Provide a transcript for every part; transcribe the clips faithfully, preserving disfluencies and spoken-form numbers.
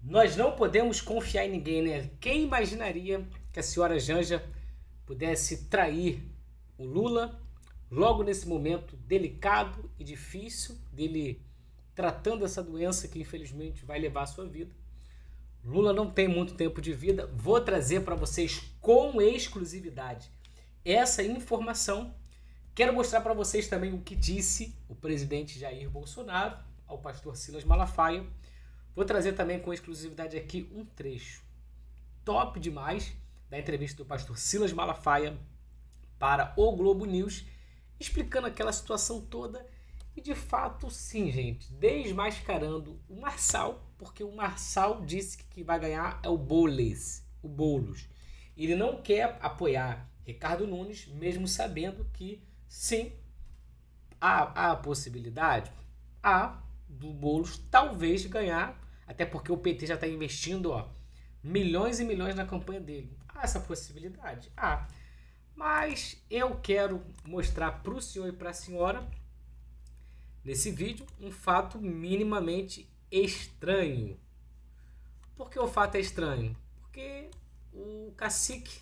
Nós não podemos confiar em ninguém, né? Quem imaginaria que a senhora Janja pudesse trair o Lula logo nesse momento delicado e difícil dele tratando essa doença que infelizmente vai levar a sua vida. Lula não tem muito tempo de vida. Vou trazer para vocês com exclusividade essa informação. Quero mostrar para vocês também o que disse o presidente Jair Bolsonaro ao pastor Silas Malafaia. Vou trazer também com exclusividade aqui um trecho top demais da entrevista do pastor Silas Malafaia para o Globo News, explicando aquela situação toda e de fato, sim, gente, desmascarando o Marçal, porque o Marçal disse que quem vai ganhar é o Boulos, o Boulos. Ele não quer apoiar Ricardo Nunes, mesmo sabendo que, sim, há, há a possibilidade, há do Boulos talvez ganhar, até porque o P T já está investindo ó, milhões e milhões na campanha dele. Há essa possibilidade? Há. Mas eu quero mostrar para o senhor e para a senhora, nesse vídeo, um fato minimamente estranho. Por que o fato é estranho? Porque o cacique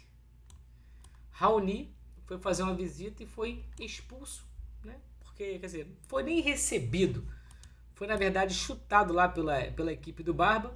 Raoni foi fazer uma visita e foi expulso, né? Porque, quer dizer, não foi nem recebido. Foi, na verdade, chutado lá pela, pela equipe do Barba.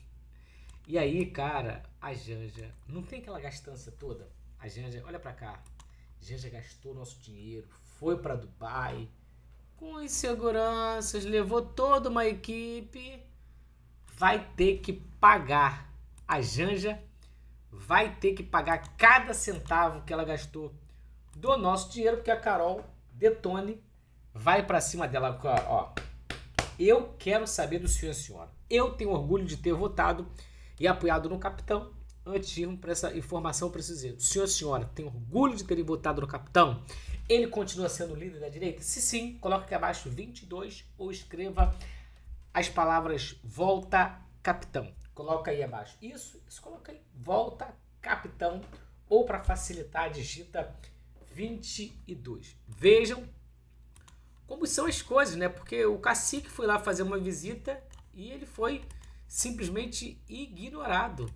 E aí, cara, a Janja, não tem aquela gastança toda? A Janja, olha pra cá, a Janja gastou nosso dinheiro, foi pra Dubai, com inseguranças, levou toda uma equipe, vai ter que pagar. A Janja vai ter que pagar cada centavo que ela gastou do nosso dinheiro, porque a Carol Detone vai pra cima dela, ó. Eu quero saber do senhor e senhora. Eu tenho orgulho de ter votado e apoiado no capitão. Antes de irmos para essa informação, eu preciso dizer, o senhor e senhora tem orgulho de terem votado no capitão? Ele continua sendo líder da direita? Se sim, coloque aqui abaixo vinte e dois ou escreva as palavras volta capitão. Coloca aí abaixo. Isso, isso coloca aí. Volta capitão. Ou para facilitar, digita vinte e dois. Vejam como são as coisas, né? Porque o cacique foi lá fazer uma visita e ele foi simplesmente ignorado.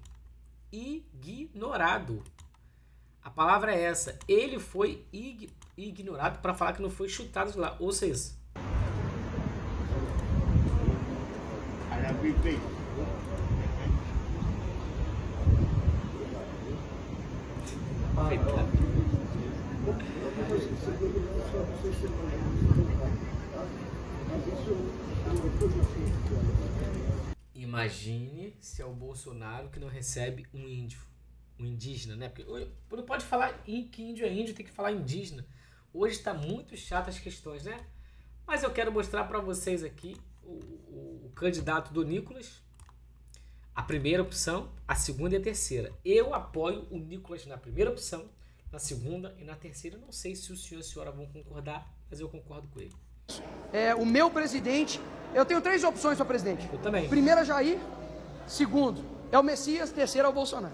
Ignorado. A palavra é essa. Ele foi ig ignorado para falar que não foi chutado de lá. Ouça isso. Imagine se é o Bolsonaro que não recebe um índio, um indígena, né? Porque não pode falar que índio é índio, tem que falar indígena. Hoje está muito chato as questões, né? Mas eu quero mostrar para vocês aqui o, o, o candidato do Nicolas, a primeira opção, a segunda e a terceira. Eu apoio o Nicolas na primeira opção, na segunda e na terceira. Não sei se o senhor e a senhora vão concordar, mas eu concordo com ele. É, o meu presidente, eu tenho três opções para presidente. Eu também. Primeiro é Jair, segundo é o Messias, terceiro é o Bolsonaro.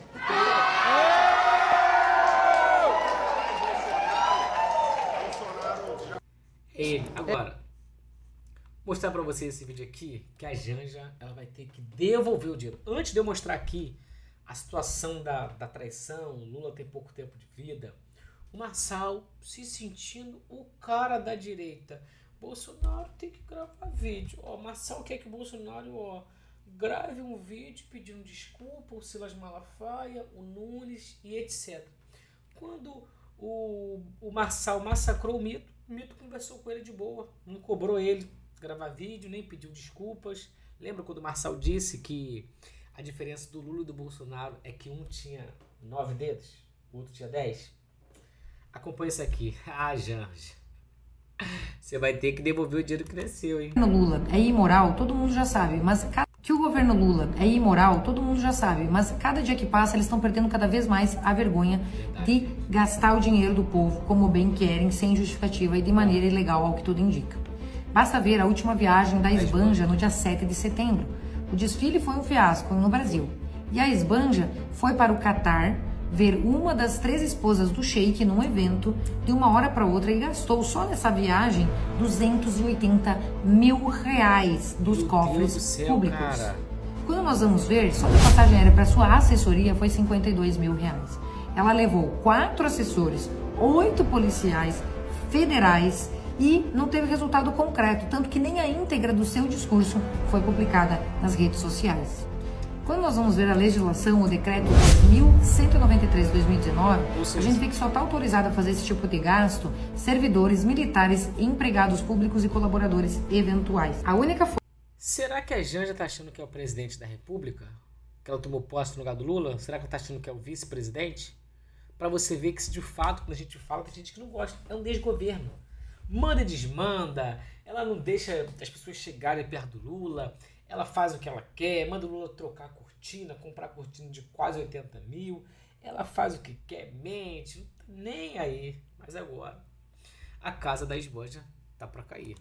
É ele. Agora, mostrar para vocês esse vídeo aqui, que a Janja ela vai ter que devolver o dinheiro. Antes de eu mostrar aqui a situação da, da traição, Lula tem pouco tempo de vida, o Marçal se sentindo o cara da direita. Bolsonaro tem que gravar vídeo. Ó, Marçal quer que o Bolsonaro ó, grave um vídeo pedindo desculpa, o Silas Malafaia, o Nunes e etcétera. Quando o, o Marçal massacrou o Mito, o Mito conversou com ele de boa, não cobrou ele gravar vídeo, nem pediu desculpas. Lembra quando o Marçal disse que a diferença do Lula e do Bolsonaro é que um tinha nove dedos, o outro tinha dez? Acompanha isso aqui. Ah, Janja, você vai ter que devolver o dinheiro que nasceu, hein? O governo Lula é imoral, todo mundo já sabe, mas que o governo Lula é imoral, todo mundo já sabe, mas cada dia que passa eles estão perdendo cada vez mais a vergonha de gastar o dinheiro do povo como bem querem, sem justificativa e de maneira ilegal, ao que tudo indica. Basta ver a última viagem da Esbanja no dia sete de setembro. O desfile foi um fiasco no Brasil e a Esbanja foi para o Catar ver uma das três esposas do Sheik num evento de uma hora para outra e gastou só nessa viagem duzentos e oitenta mil reais dos Meu cofres Deus do céu, públicos. cara. Quando nós vamos ver, só de passagem aérea para sua assessoria foi cinquenta e dois mil reais. Ela levou quatro assessores, oito policiais federais e não teve resultado concreto, tanto que nem a íntegra do seu discurso foi publicada nas redes sociais. Quando nós vamos ver a legislação, o decreto mil cento e noventa e três de dois mil e dezenove, a gente vê que só está autorizado a fazer esse tipo de gasto servidores, militares, empregados públicos e colaboradores eventuais. A única forma... Será que a Janja está achando que é o presidente da República? Que ela tomou posse no lugar do Lula? Será que ela está achando que é o vice-presidente? Para você ver que se de fato, quando a gente fala, tem gente que não gosta. É um desgoverno. Manda e desmanda. Ela não deixa as pessoas chegarem perto do Lula. Ela faz o que ela quer. Manda o Lula trocar a cortina, comprar a cortina de quase oitenta mil. Ela faz o que quer, mente. Não tá nem aí. Mas agora, a casa da esbanja tá para cair.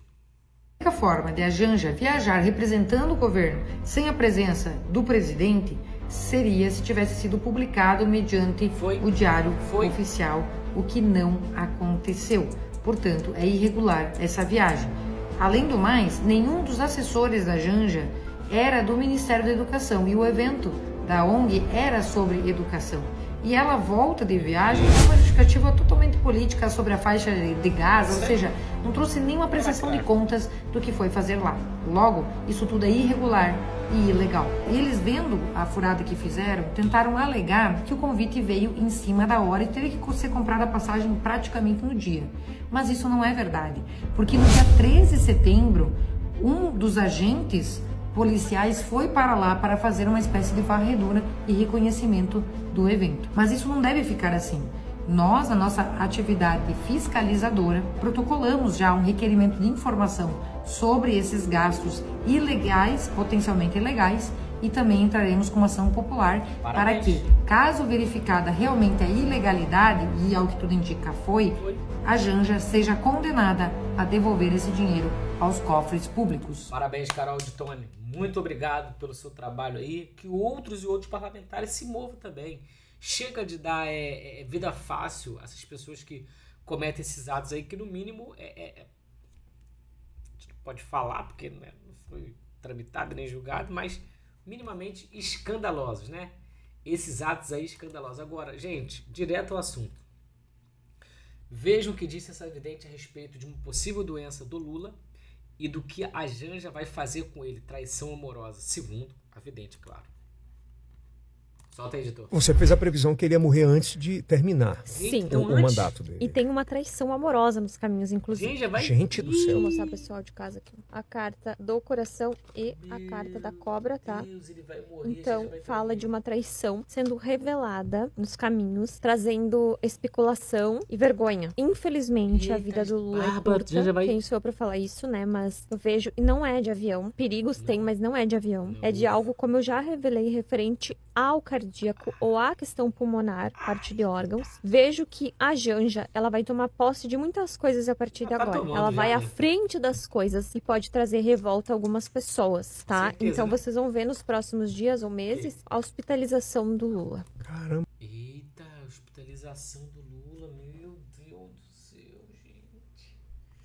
A única forma de a Janja viajar representando o governo sem a presença do presidente seria se tivesse sido publicado mediante Foi. o diário Foi. oficial, o que não aconteceu. Portanto, é irregular essa viagem. Além do mais, nenhum dos assessores da Janja era do Ministério da Educação e o evento da O N G era sobre educação. E ela volta de viagem com uma justificativa totalmente política sobre a faixa de Gaza, ou seja, não trouxe nenhuma prestação de contas do que foi fazer lá. Logo, isso tudo é irregular e ilegal. Eles, vendo a furada que fizeram, tentaram alegar que o convite veio em cima da hora e teve que ser comprada a passagem praticamente no dia. Mas isso não é verdade, porque no dia treze de setembro, um dos agentes policiais foi para lá para fazer uma espécie de varredura e reconhecimento do evento. Mas isso não deve ficar assim. Nós, na nossa atividade fiscalizadora, protocolamos já um requerimento de informação sobre esses gastos ilegais, potencialmente ilegais, e também entraremos com uma ação popular. Parabéns. Para que, caso verificada realmente a ilegalidade, e ao que tudo indica foi, a Janja seja condenada a devolver esse dinheiro aos cofres públicos. Parabéns, Carol de Tone. Muito obrigado pelo seu trabalho aí. Que outros e outros parlamentares se movam também. Chega de dar é, é, vida fácil a essas pessoas que cometem esses atos aí, que no mínimo é, é, a gente não pode falar, porque né, não foi tramitado nem julgado, mas minimamente escandalosos, né? Esses atos aí escandalosos. Agora, gente, direto ao assunto. Vejam o que disse essa vidente a respeito de uma possível doença do Lula e do que a Janja vai fazer com ele. Traição amorosa, segundo a vidente, claro. Solta aí, editor. Você fez a previsão que ele ia morrer antes de terminar Sim, o, então o antes, mandato dele. E tem uma traição amorosa nos caminhos, inclusive. Gente, vai... Gente do céu. Vou mostrar pro pessoal de casa aqui. A carta do coração e Meu a carta da cobra, tá? Deus, ele vai morrer, então, vai fala de uma traição sendo revelada nos caminhos, trazendo especulação e vergonha. Infelizmente, Eita, a vida do Lula Bárbara, é curta. já vai... Quem sou eu pra falar isso, né? Mas eu vejo, e não é de avião. Perigos não. tem, mas não é de avião. Não. É de algo, como eu já revelei, referente ao cardíaco ou à questão pulmonar, parte de órgãos. Vejo que a Janja, ela vai tomar posse de muitas coisas a partir de ela agora. tá Ela vai já, à né? frente das coisas e pode trazer revolta a algumas pessoas, tá? Certeza, Então né? vocês vão ver nos próximos dias ou meses a hospitalização do Lula. Caramba. Eita, hospitalização do Lula, meu Deus do céu, gente.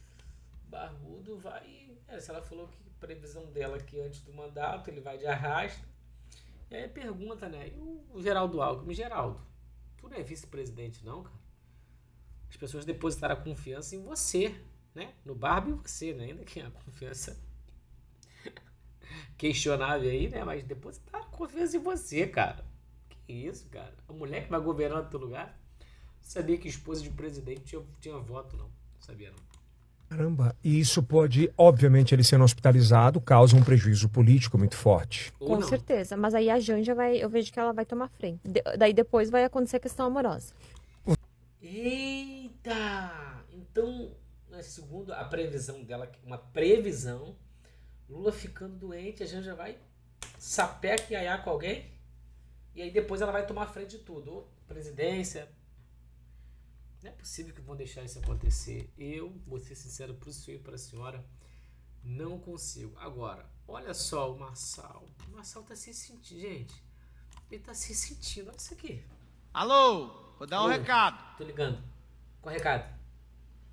Barbudo vai... É, se ela falou que a previsão dela que antes do mandato ele vai de arrasto. E aí pergunta, né? E o Geraldo Alckmin? Geraldo, tu não é vice-presidente não, cara? As pessoas depositaram a confiança em você, né? No Barba e você, né? Ainda que a confiança questionável aí, né? Mas depositaram a confiança em você, cara. Que isso, cara? A mulher que vai governar no teu lugar? Não sabia que esposa de um presidente tinha, tinha voto, não. Não sabia, não. Caramba, e isso pode, obviamente, ele sendo hospitalizado, causa um prejuízo político muito forte. Ou Com não. certeza. Mas aí a Janja vai, eu vejo que ela vai tomar frente. De, daí depois vai acontecer a questão amorosa. Eita! Então, né, segundo a previsão dela, uma previsão, Lula ficando doente, a Janja vai sapeca e iaiá com alguém, e aí depois ela vai tomar frente de tudo, ou presidência. Não é possível que vão deixar isso acontecer. Eu, vou ser sincero para o senhor e para a senhora, não consigo. Agora, olha só o Marçal. O Marçal tá se sentindo, gente. Ele tá se sentindo. Olha isso aqui. Alô, vou dar um Alô? recado. Tô ligando. Qual recado?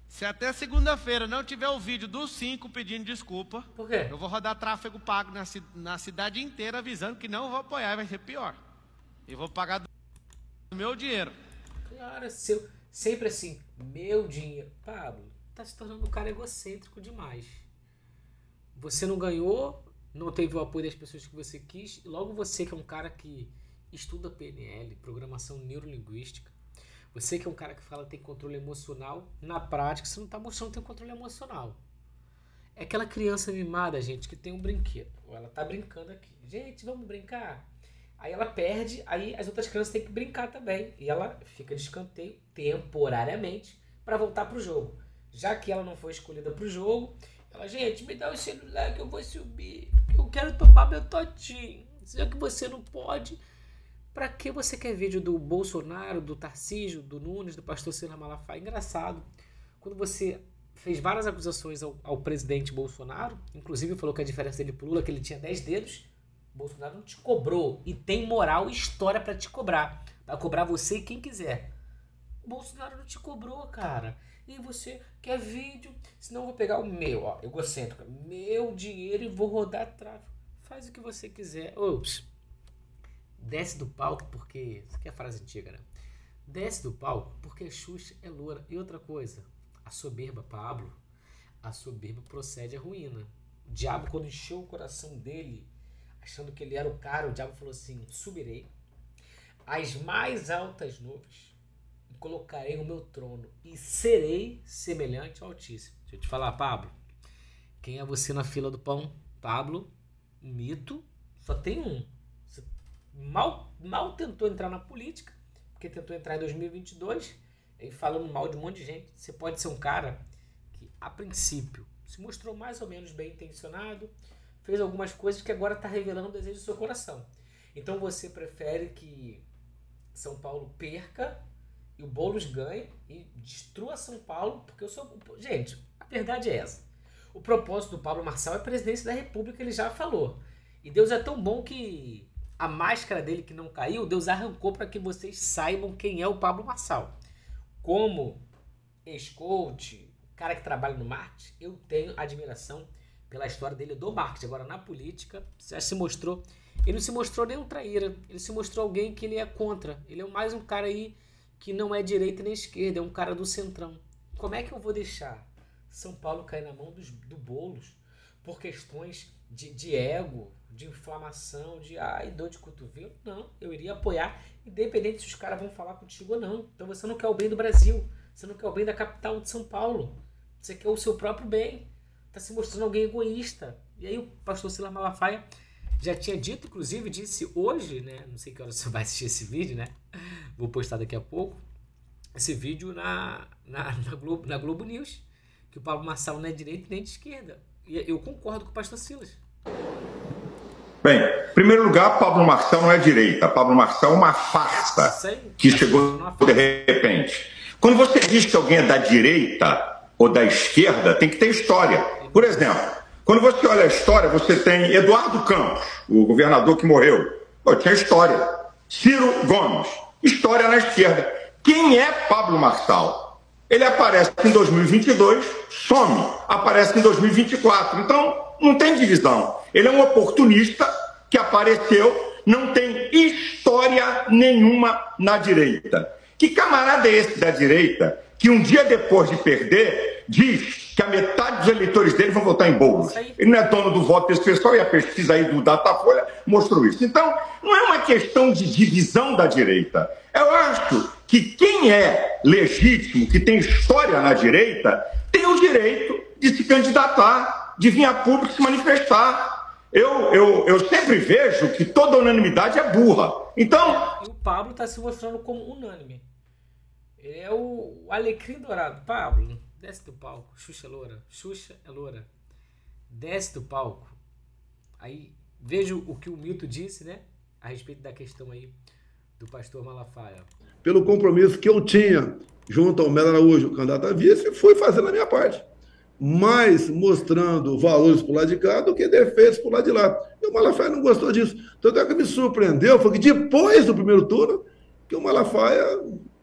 Se até segunda-feira não tiver o vídeo dos cinco pedindo desculpa, por quê? Eu vou rodar tráfego pago na, na cidade inteira avisando que não vou apoiar, vai ser pior. E vou pagar do meu dinheiro. Claro, seu, sempre assim, meu dinheiro. Pablo, tá se tornando um cara egocêntrico demais. Você não ganhou, não teve o apoio das pessoas que você quis, e logo você que é um cara que estuda P N L, programação neurolinguística, você que é um cara que fala que tem controle emocional, na prática você não está mostrando que tem controle emocional. É aquela criança mimada, gente, que tem um brinquedo. Ela tá brincando aqui. Gente, vamos brincar? Aí ela perde, aí as outras crianças têm que brincar também. E ela fica de escanteio temporariamente para voltar pro jogo. Já que ela não foi escolhida pro jogo, ela, gente, me dá o celular que eu vou subir. Eu quero tomar meu totinho. Já que você não pode... Pra que você quer vídeo do Bolsonaro, do Tarcísio, do Nunes, do pastor Silas Malafaia? Engraçado, quando você fez várias acusações ao, ao presidente Bolsonaro, inclusive falou que a diferença dele pro Lula é que ele tinha dez dedos, Bolsonaro não te cobrou e tem moral e história pra te cobrar. Vai cobrar você e quem quiser. O Bolsonaro não te cobrou, cara. E você quer vídeo, senão eu vou pegar o meu, ó, egocêntrico, meu dinheiro e vou rodar tráfego. Faz o que você quiser. Ops. Desce do palco porque... Isso aqui é a frase antiga, né? Desce do palco porque Xuxa é loura. E outra coisa, a soberba, Pablo, a soberba procede à ruína. O diabo, quando encheu o coração dele, achando que ele era o cara, o diabo falou assim, subirei às mais altas nuvens e colocarei o meu trono e serei semelhante ao Altíssimo. Deixa eu te falar, Pablo, quem é você na fila do pão? Pablo, um mito, só tem um. Mal, mal tentou entrar na política, porque tentou entrar em dois mil e vinte e dois, e falando mal de um monte de gente. Você pode ser um cara que, a princípio, se mostrou mais ou menos bem intencionado, fez algumas coisas que agora está revelando o desejo do seu coração. Então você prefere que São Paulo perca e o Boulos ganhe e destrua São Paulo, porque eu sou... Gente, a verdade é essa. O propósito do Pablo Marçal é a presidência da República, ele já falou. E Deus é tão bom que... a máscara dele que não caiu, Deus arrancou para que vocês saibam quem é o Pablo Marçal. Como ex-coach, cara que trabalha no marketing, eu tenho admiração pela história dele do marketing. Agora, na política, já se mostrou... Ele não se mostrou nem um traíra, ele se mostrou alguém que ele é contra. Ele é mais um cara aí que não é direita nem esquerda, é um cara do centrão. Como é que eu vou deixar São Paulo cair na mão dos, do Boulos por questões de, de ego, de inflamação, de ai, dor de cotovelo? Não, eu iria apoiar, independente se os caras vão falar contigo ou não. Então você não quer o bem do Brasil, você não quer o bem da capital de São Paulo, você quer o seu próprio bem, está se mostrando alguém egoísta. E aí o pastor Silas Malafaia já tinha dito, inclusive disse hoje, né, não sei que hora você vai assistir esse vídeo, né, vou postar daqui a pouco, esse vídeo na, na, na, Globo, na Globo News, que o Pablo Marçal não é de direita nem de esquerda. E eu concordo com o pastor Silas. Bem, em primeiro lugar, Pablo Marçal não é direita. Pablo Marçal é uma farsa que chegou de repente. Quando você diz que alguém é da direita ou da esquerda, tem que ter história. Por exemplo, quando você olha a história, você tem Eduardo Campos, o governador que morreu. Pô, tinha história. Ciro Gomes, história na esquerda. Quem é Pablo Marçal? Ele aparece em dois mil e vinte e dois, some, aparece em dois mil e vinte e quatro. Então, não tem divisão. Ele é um oportunista que apareceu, não tem história nenhuma na direita. Que camarada é esse da direita que um dia depois de perder, diz que a metade dos eleitores dele vão votar em Boulos? Ele não é dono do voto desse pessoal e a pesquisa aí do Datafolha mostrou isso. Então, não é uma questão de divisão da direita. Eu acho que quem é legítimo, que tem história na direita, tem o direito de se candidatar, de vir a público se manifestar. Eu, eu, eu sempre vejo que toda unanimidade é burra. Então... E o Pablo está se mostrando como unânime. Ele é o alecrim dourado. Pablo, desce do palco. Xuxa é loura. Xuxa é loura. Desce do palco. Aí, vejo o que o Milton disse, né? A respeito da questão aí do pastor Malafaia. Pelo compromisso que eu tinha junto ao Melo Araújo, o candidato a vice, fui fazendo a minha parte. Mais mostrando valores por lá de cá do que defeitos por lá de lá. E o Malafaia não gostou disso. Tanto é que me surpreendeu, foi que depois do primeiro turno, que o Malafaia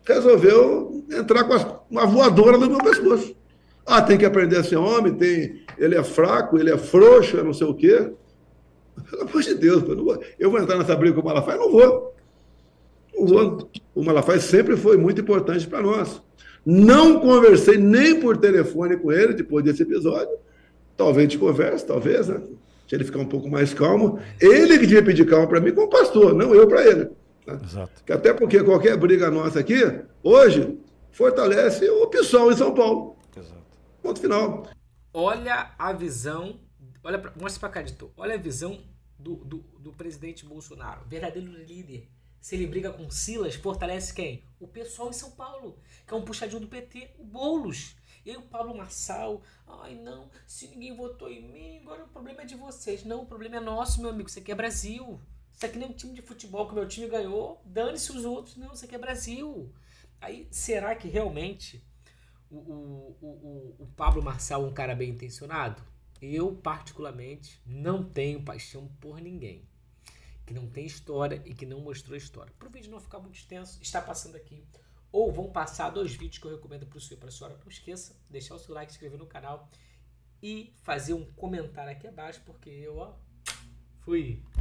resolveu entrar com as, uma voadora no meu pescoço. Ah, tem que aprender a ser homem, tem, ele é fraco, ele é frouxo, eu não sei o quê. Pelo amor de Deus, eu, não vou, eu vou entrar nessa briga com o Malafaia? Não vou. Não vou. O Malafaia sempre foi muito importante para nós. Não conversei nem por telefone com ele depois desse episódio. Talvez te converse, talvez, né? Se ele ficar um pouco mais calmo. Ele que devia pedir calma para mim como pastor, não eu para ele. Né? Exato. Que até porque qualquer briga nossa aqui, hoje, fortalece o PSOL em São Paulo. Exato. Ponto final. Olha a visão, olha pra, mostra para cá, editor. Olha a visão do, do, do presidente Bolsonaro, verdadeiro líder. Se ele briga com Silas, fortalece quem? O pessoal em São Paulo, que é um puxadinho do P T, o Boulos. E o Pablo Marçal, ai não, se ninguém votou em mim, agora o problema é de vocês. Não, o problema é nosso, meu amigo, isso aqui é Brasil. Isso aqui nem um time de futebol que o meu time ganhou, dane-se os outros. Não, isso aqui é Brasil. Aí, será que realmente o, o, o, o Pablo Marçal é um cara bem intencionado? Eu, particularmente, não tenho paixão por ninguém que não tem história e que não mostrou história. Para o vídeo não ficar muito extenso, está passando aqui. Ou vão passar dois vídeos que eu recomendo para o senhor e para a senhora. Não esqueça, deixar o seu like, se inscrever no canal e fazer um comentário aqui abaixo, porque eu, ó, fui.